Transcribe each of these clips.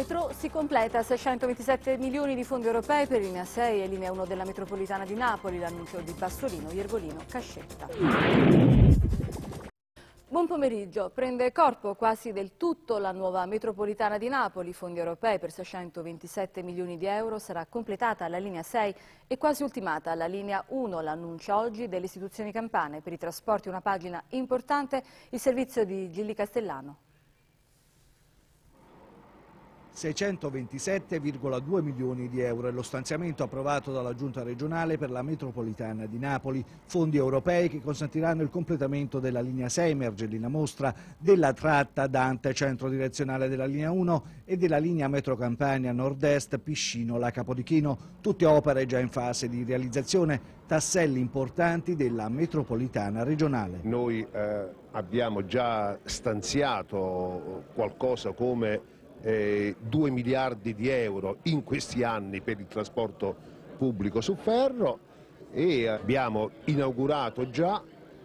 metro si completa, 627 milioni di fondi europei per linea 6 e linea 1 della metropolitana di Napoli, l'annuncio di Bassolino, Iervolino, Cascetta. Buon pomeriggio. Prende corpo quasi del tutto la nuova metropolitana di Napoli, fondi europei per 627 milioni di euro, sarà completata la linea 6 e quasi ultimata la linea 1, l'annuncio oggi delle istituzioni campane. Per i trasporti una pagina importante, il servizio di Gilli Castellano. 627,2 milioni di euro è lo stanziamento approvato dalla Giunta regionale per la metropolitana di Napoli, fondi europei che consentiranno il completamento della linea 6 Mergellina Mostra, della tratta Dante centro direzionale della linea 1 e della linea metro Campania nord-est Piscino-La Capodichino, tutte opere già in fase di realizzazione, tasselli importanti della metropolitana regionale. Noi abbiamo già stanziato qualcosa come 2 miliardi di euro in questi anni per il trasporto pubblico su ferro e abbiamo inaugurato già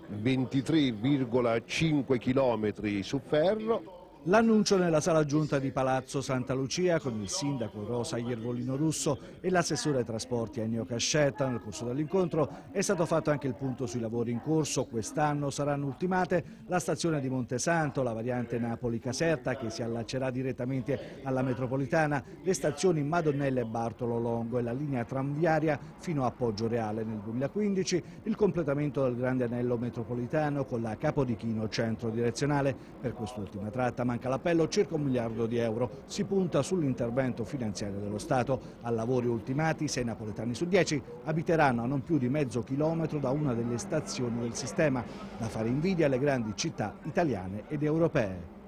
23,5 chilometri su ferro. L'annuncio nella sala giunta di Palazzo Santa Lucia con il sindaco Rosa Iervolino Russo e l'assessore ai trasporti Ennio Cascetta. Nel corso dell'incontro è stato fatto anche il punto sui lavori in corso. Quest'anno saranno ultimate la stazione di Montesanto, la variante Napoli-Caserta che si allaccerà direttamente alla metropolitana, le stazioni Madonnella e Bartolo Longo e la linea tranviaria fino a Poggio Reale nel 2015, il completamento del grande anello metropolitano con la Capodichino centro direzionale. Per quest'ultima tratta manca l'appello, circa 1 miliardo di euro. Si punta sull'intervento finanziario dello Stato. A lavori ultimati, 6 napoletani su 10 abiteranno a non più di mezzo chilometro da una delle stazioni del sistema, da fare invidia alle grandi città italiane ed europee.